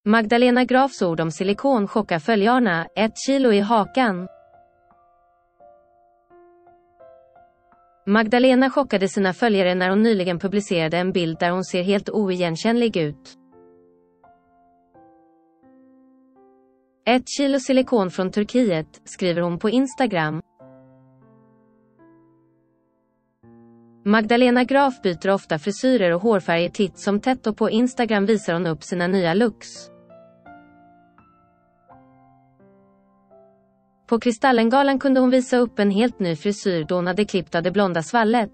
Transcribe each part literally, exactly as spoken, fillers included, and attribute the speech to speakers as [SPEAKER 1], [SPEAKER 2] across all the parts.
[SPEAKER 1] Magdalena Grafs ord om silikon chockar följarna, ett kilo i hakan. Magdalena chockade sina följare när hon nyligen publicerade en bild där hon ser helt oigenkännlig ut. Ett kilo silikon från Turkiet, skriver hon på Instagram. Magdalena Graf byter ofta frisyrer och hårfärger titt som tätt, och på Instagram visar hon upp sina nya looks. På Kristallengalan kunde hon visa upp en helt ny frisyr då hon hade klippt av det blonda svallet.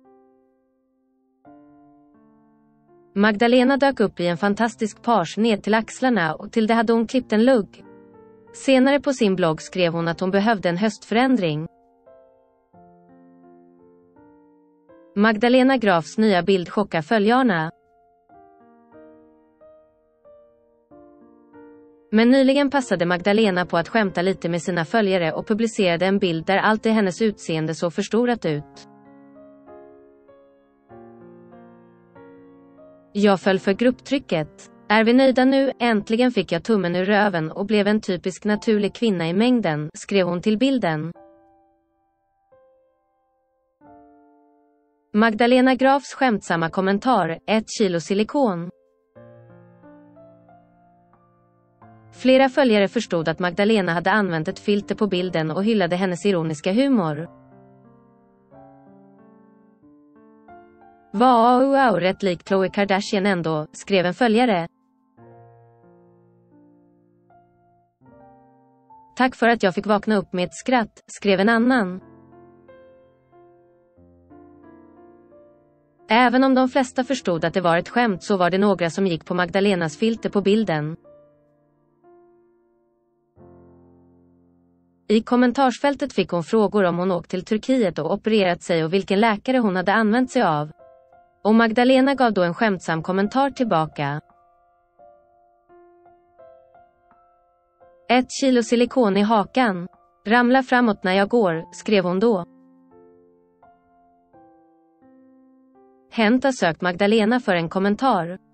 [SPEAKER 1] Magdalena dök upp i en fantastisk page ned till axlarna, och till det hade hon klippt en lugg. Senare på sin blogg skrev hon att hon behövde en höstförändring. Magdalena Grafs nya bild chockar följarna. Men nyligen passade Magdalena på att skämta lite med sina följare och publicerade en bild där allt i hennes utseende såg förstorat ut. Jag föll för grupptrycket. Är vi nöjda nu? Äntligen fick jag tummen ur röven och blev en typisk naturlig kvinna i mängden, skrev hon till bilden. Magdalena Grafs skämtsamma kommentar, ett kilo silikon. Flera följare förstod att Magdalena hade använt ett filter på bilden och hyllade hennes ironiska humor. Wow, rätt lik Khloe Kardashian ändå, skrev en följare. Tack för att jag fick vakna upp med ett skratt, skrev en annan. Även om de flesta förstod att det var ett skämt så var det några som gick på Magdalenas filter på bilden. I kommentarsfältet fick hon frågor om hon åkt till Turkiet och opererat sig och vilken läkare hon hade använt sig av. Och Magdalena gav då en skämtsam kommentar tillbaka. Ett kilo silikon i hakan. Ramla framåt när jag går, skrev hon då. Hänt har sökt Magdalena för en kommentar.